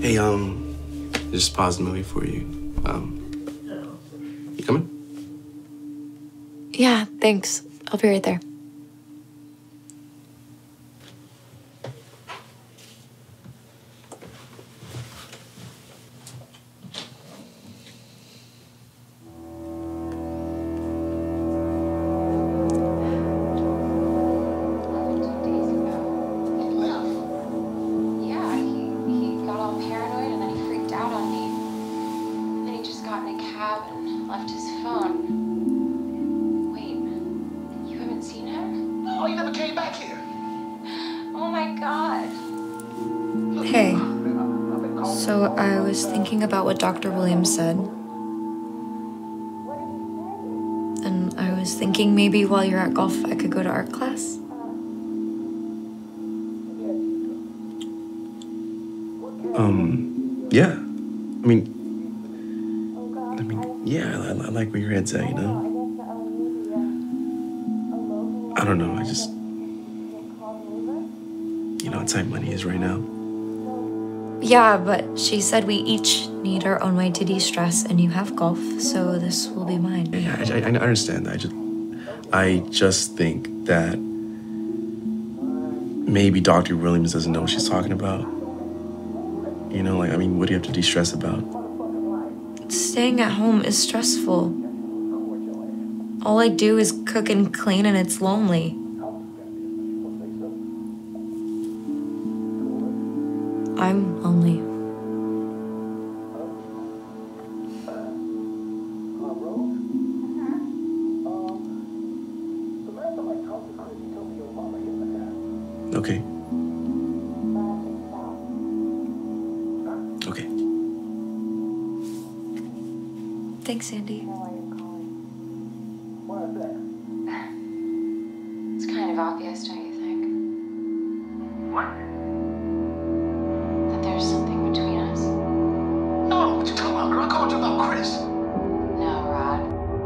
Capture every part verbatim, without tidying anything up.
Hey, um, just paused the movie for you. Um, you coming? Yeah, thanks. I'll be right there. Hey, so I was thinking about what Doctor Williams said. And I was thinking maybe while you're at golf, I could go to art class. Um, yeah. I mean, I mean, yeah, I, I like where your head's at, you know? I don't know, I just, you know how tight money is right now. Yeah, but she said we each need our own way to de-stress, and you have golf, so this will be mine. Yeah, I, I, I understand that. I just, I just think that maybe Doctor Williams doesn't know what she's talking about. You know, like, I mean, what do you have to de-stress about? Staying at home is stressful. All I do is cook and clean, and it's lonely. I'm lonely. Okay. Okay. Thanks, Andy. It's kind of obvious, don't you think? What? That there's something between us? No, what you talking about, girl? I called you about Chris. No, Rod.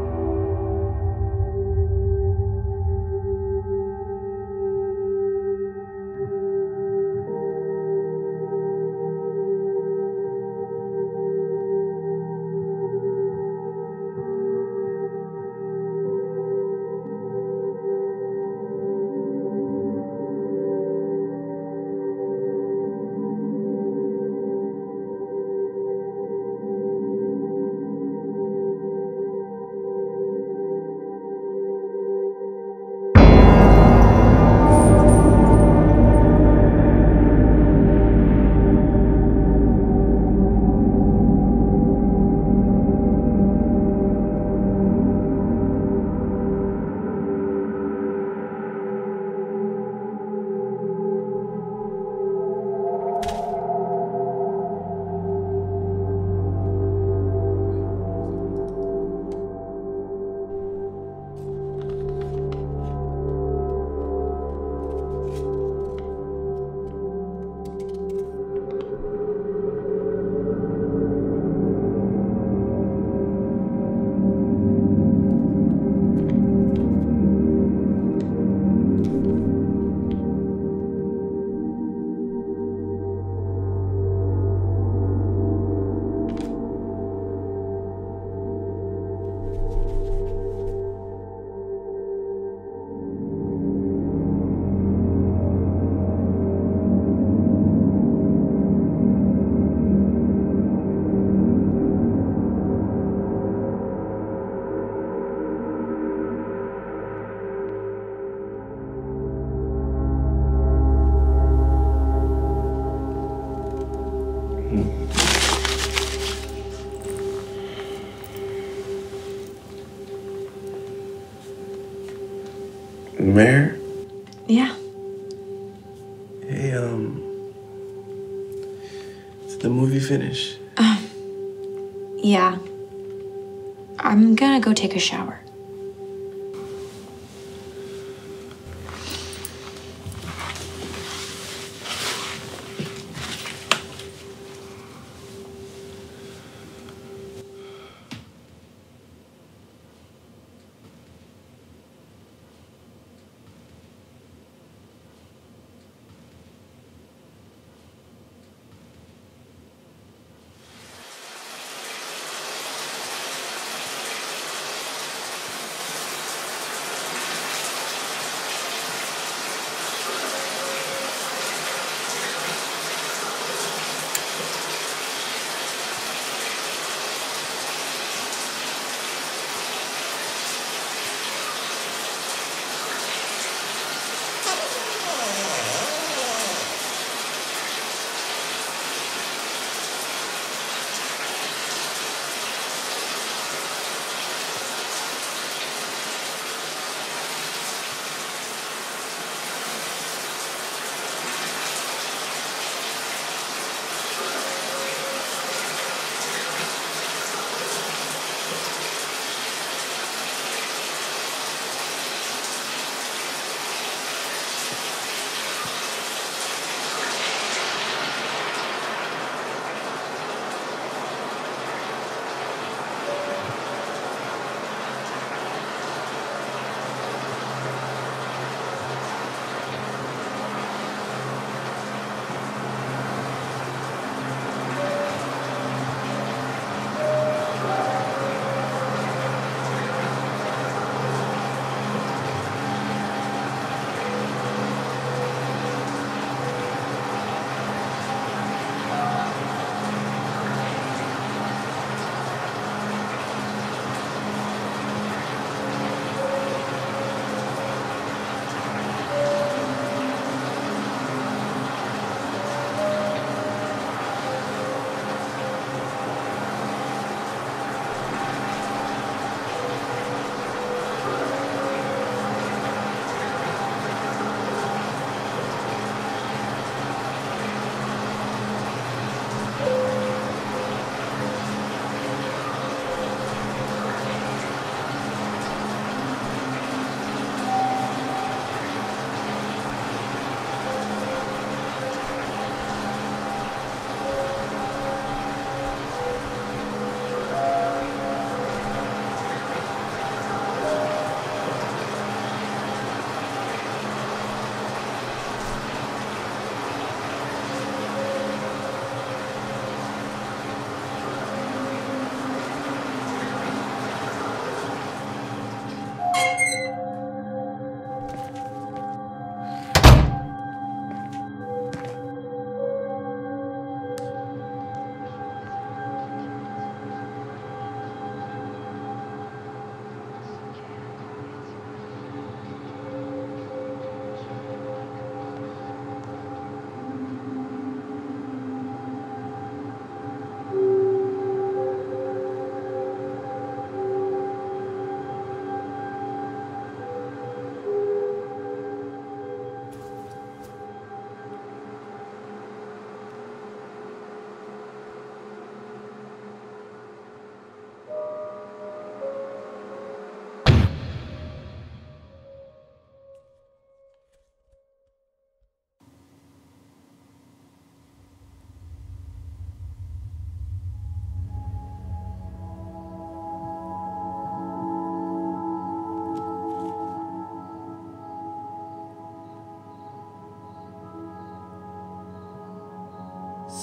Mare? Yeah. Hey, um, did the movie finish? Um, yeah. I'm gonna go take a shower.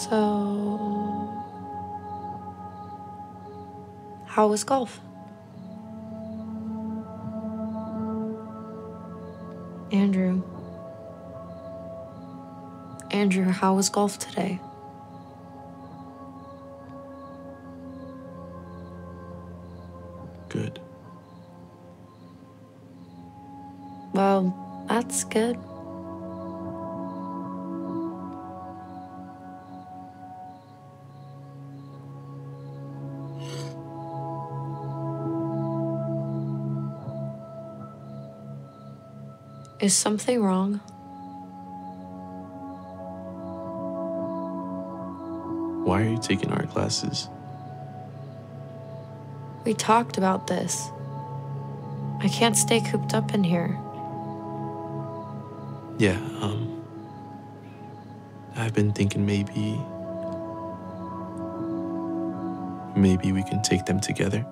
So, how was golf? Andrew. Andrew, how was golf today? Good. Well, that's good. Is something wrong? Why are you taking art classes? We talked about this. I can't stay cooped up in here. Yeah, um... I've been thinking maybe... Maybe we can take them together.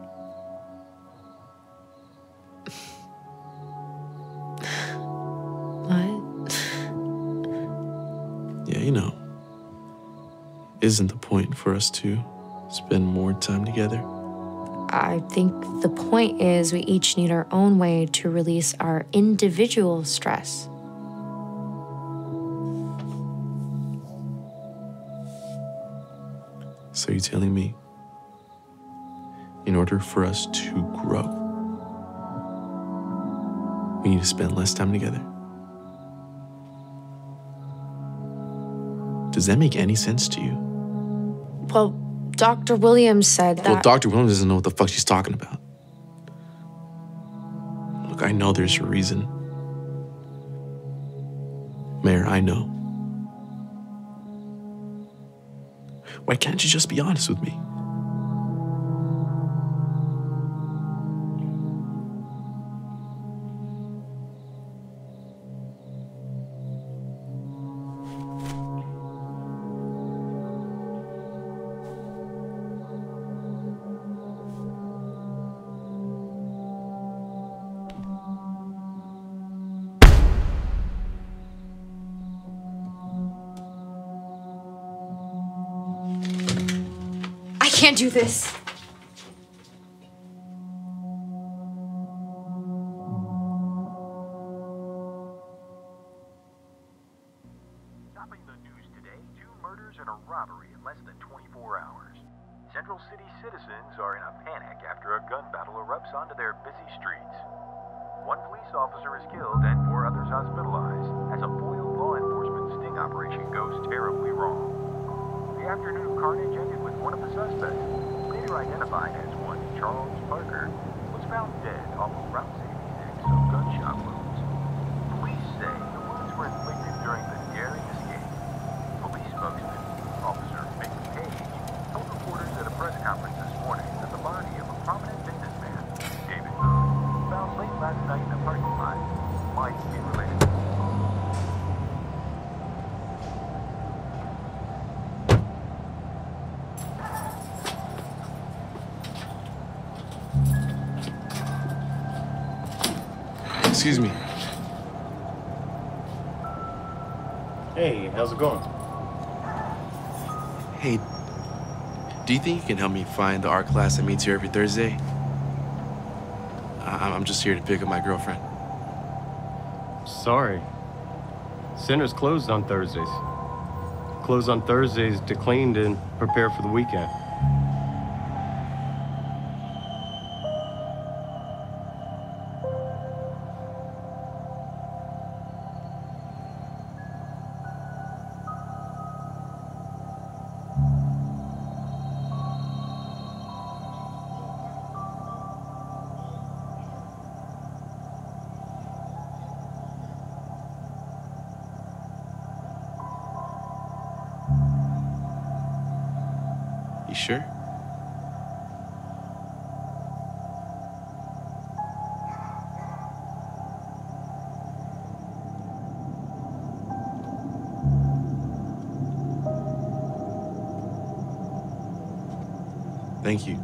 What? Yeah, you know. Isn't the point for us to spend more time together? I think the point is we each need our own way to release our individual stress. So you're telling me, in order for us to grow, we need to spend less time together? Does that make any sense to you? Well, Doctor Williams said that... Well, Doctor Williams doesn't know what the fuck she's talking about. Look, I know there's a reason. Mayor, I know. Why can't you just be honest with me? I can't do this. Topping the news today, two murders and a robbery in less than twenty-four hours. Central City citizens are in a panic after a gun battle erupts onto their busy streets. One police officer is killed and four others hospitalized as a foiled law enforcement sting operation goes terribly wrong. The afternoon carnage ended with one of the suspects, later identified as one Charles Parker, was found dead off of Route sixty-six of gunshot wounds. Police say the wounds were inflicted during the daring escape. Police spokesman, Officer Mick Page, told reporters at a press conference this morning that the body of a prominent businessman, David Boone, found late last night in a parking lot, might be related. Excuse me. Hey, how's it going? Hey, do you think you can help me find the art class that meets here every Thursday? I- I'm just here to pick up my girlfriend. Sorry. Center's closed on Thursdays. Closed on Thursdays to clean and prepare for the weekend. You sure? Thank you.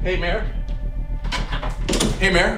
Hey, Mayor. Hey, Mayor.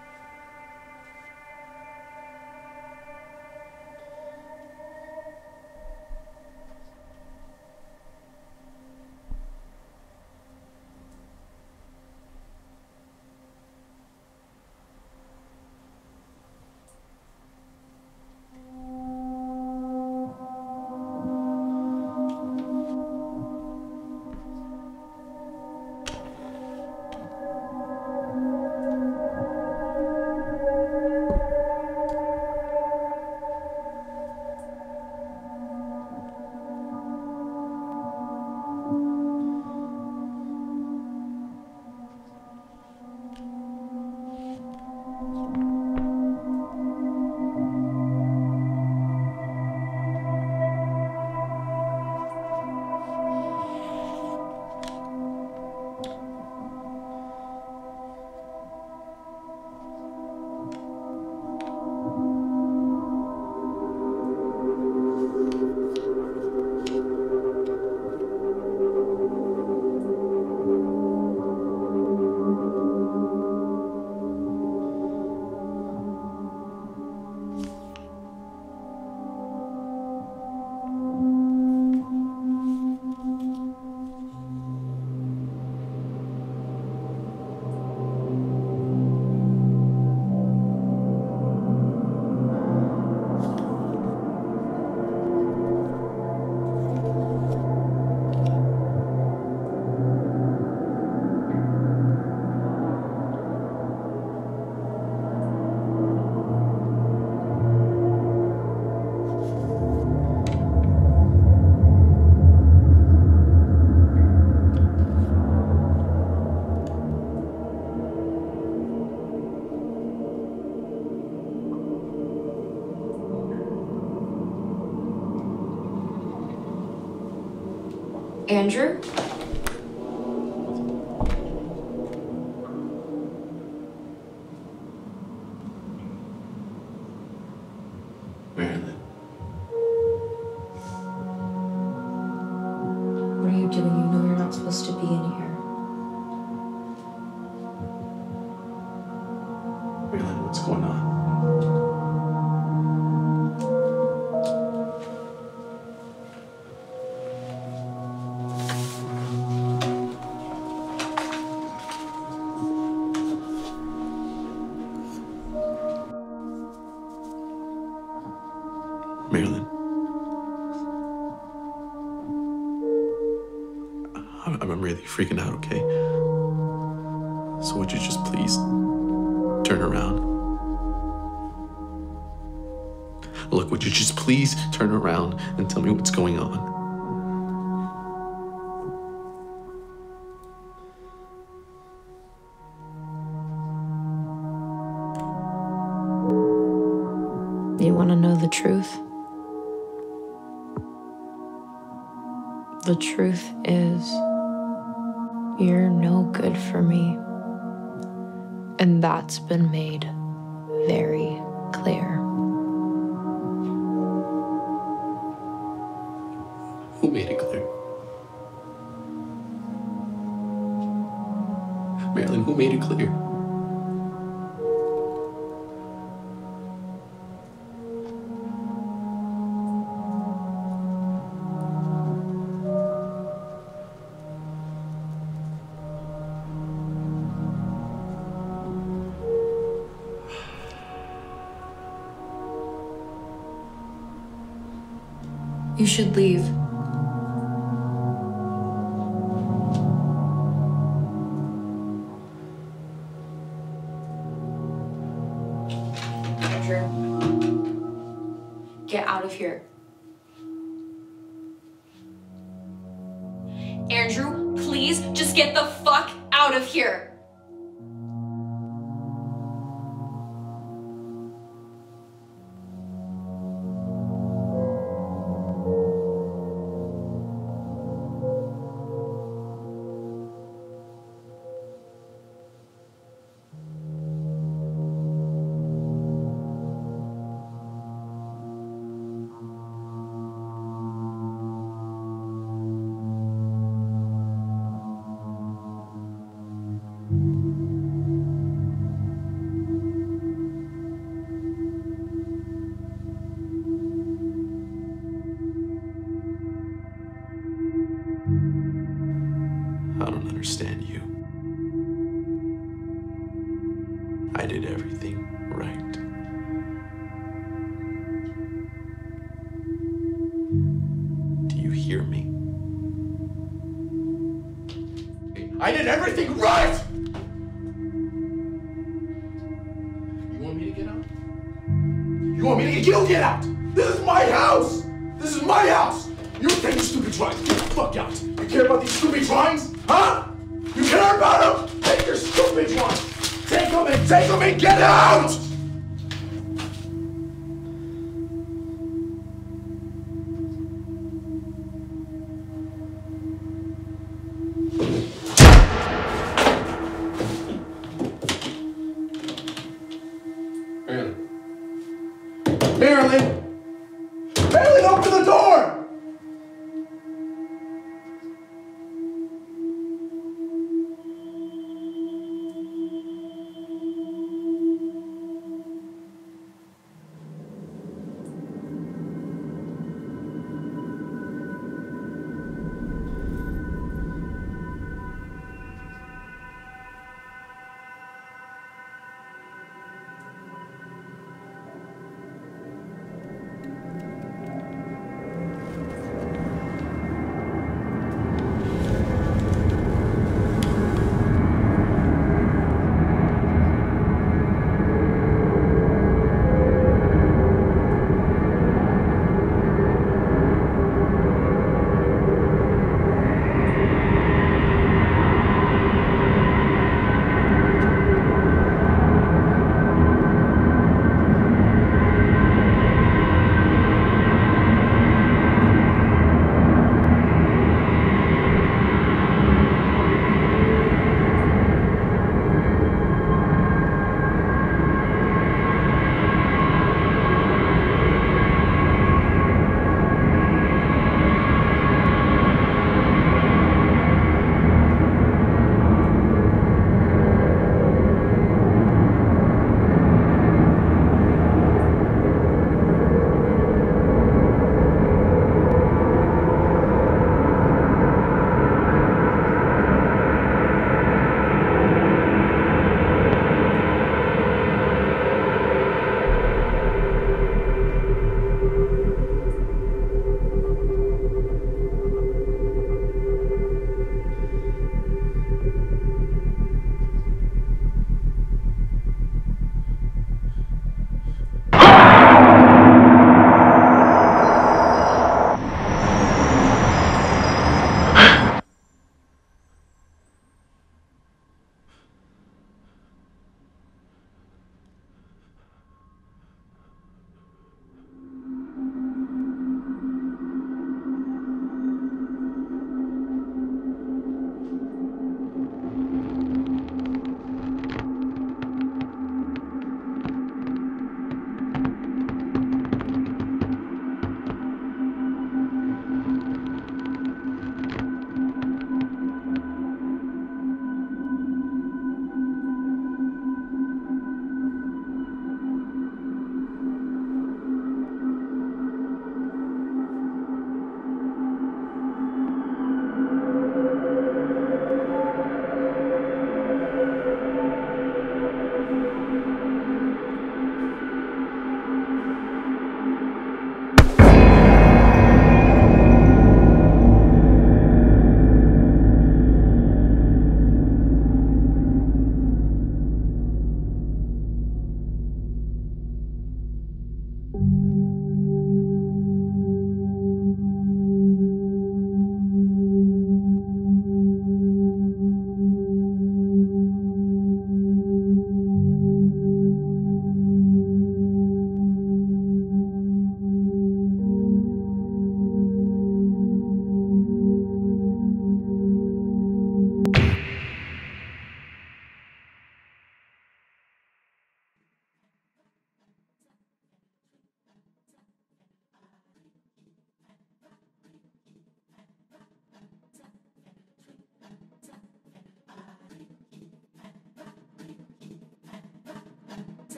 Andrew? Marilyn. What are you doing? You know you're not supposed to be in here. Marilyn, what's going on? Marilyn. I'm, I'm really freaking out, okay? So would you just please turn around? Look, would you just please turn around and tell me what's going on? You want to know the truth? The truth is, you're no good for me. And that's been made very clear. Who made it clear? Marilyn, who made it clear? You should leave. Andrew, get out of here. Andrew, please just get the fuck out of here. understand you. I did everything right. Do you hear me? I did everything right! You want me to get out? You want me to get You get out! This is my house! This is my house! You take these stupid drawings. Get the fuck out! You care about these stupid drawings? Huh? You care about them? Take your stupid drawings! Take them and take them and get out! Marilyn! Marilyn, open the door!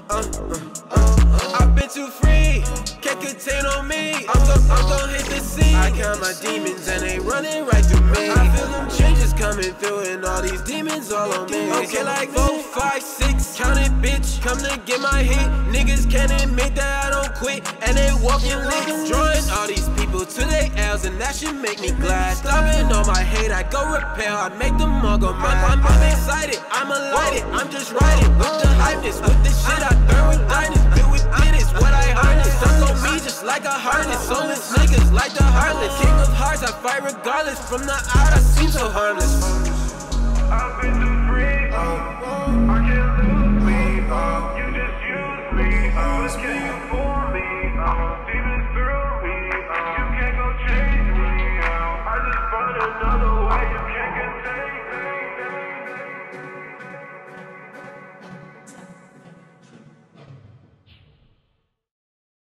I've been too free, can't contain on me. I'm gon' I'm gon' hit the scene. I count my demons and they running right through me. I feel them changes coming through and all these demons all on me. Okay, like four, five, six, count it, bitch. Come to get my hit. Niggas can't admit that I don't quit, and they walking licks. Drawing all these people to their L's, and that should make me glad. Stopping all my hate, I go repair, I make them all go mad. I'm, I'm excited, I'm elated, I'm just riding with the hypeness, with the shit I burn with diamonds, built with business, what I harness. Stuck on me just like a harness, soulless niggas like the heartless. King of hearts, I fight regardless, from the out I seem so harmless.